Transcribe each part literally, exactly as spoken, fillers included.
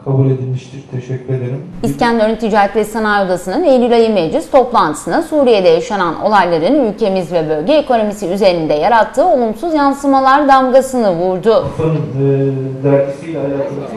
kabul edilmiştir. Teşekkür ederim. İskenderun Ticaret ve Sanayi Odası'nın Eylül ayı meclis toplantısına Suriye'de yaşanan olayların ülkemiz ve bölge ekonomisi üzerinde yarattığı olumsuz yansımalar damgasını vurdu. Afın e, dergisiyle alakalı.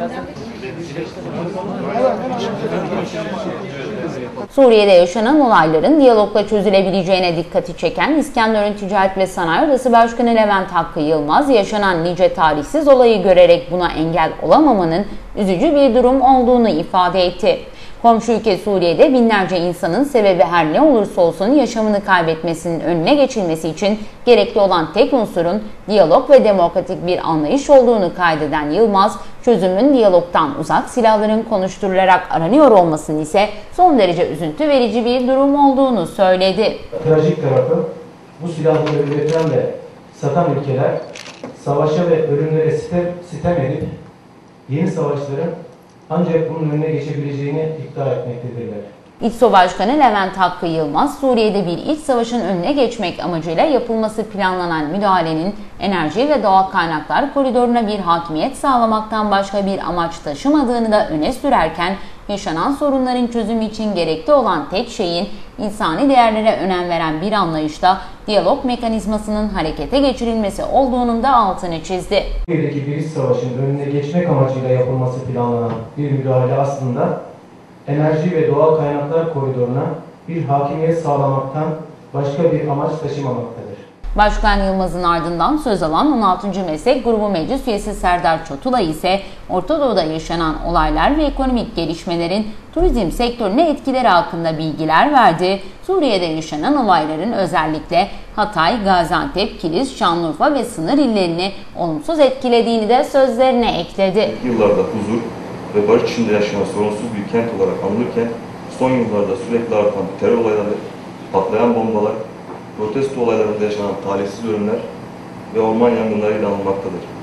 Suriye'de yaşanan olayların diyalogla çözülebileceğine dikkati çeken İskenderun Ticaret ve Sanayi Odası Başkanı Levent Hakkı Yılmaz, yaşanan nice talihsiz olayı görerek buna engel olamamanın üzücü bir durum olduğunu ifade etti. Komşu ülke Suriye'de binlerce insanın sebebi her ne olursa olsun yaşamını kaybetmesinin önüne geçilmesi için gerekli olan tek unsurun diyalog ve demokratik bir anlayış olduğunu kaydeden Yılmaz, çözümün diyalogtan uzak, silahların konuşturularak aranıyor olmasının ise son derece üzüntü verici bir durum olduğunu söyledi. Trajik tarafı, bu silahları üreten ve satan ülkeler savaşa ve ölümlere sitem, sitem edip yeni savaşların ancak bunun önüne geçebileceğini iddia etmektedirler. İTSO Başkanı Levent Hakkı Yılmaz, Suriye'de bir iç savaşın önüne geçmek amacıyla yapılması planlanan müdahalenin enerji ve doğal kaynaklar koridoruna bir hakimiyet sağlamaktan başka bir amaç taşımadığını da öne sürerken, yaşanan sorunların çözümü için gerekli olan tek şeyin insani değerlere önem veren bir anlayışta diyalog mekanizmasının harekete geçirilmesi olduğunun da altını çizdi. Suriye'deki bir iç savaşın önüne geçmek amacıyla yapılması planlanan bir müdahale aslında enerji ve doğal kaynaklar koridoruna bir hakimiyet sağlamaktan başka bir amaç taşımamaktadır. Başkan Yılmaz'ın ardından söz alan on altıncı Meslek Grubu Meclis Üyesi Serdar Çotula ise Orta Doğu'da yaşanan olaylar ve ekonomik gelişmelerin turizm sektörüne etkileri hakkında bilgiler verdi. Suriye'de yaşanan olayların özellikle Hatay, Gaziantep, Kilis, Şanlıurfa ve sınır illerini olumsuz etkilediğini de sözlerine ekledi. Yıllarda huzur ve barış içinde yaşanan sorunsuz bir kent olarak anılırken son yıllarda sürekli artan terör olayları, patlayan bombalar, protesto olaylarında yaşanan talihsiz ölümler ve orman yangınlarıyla anılmaktadır.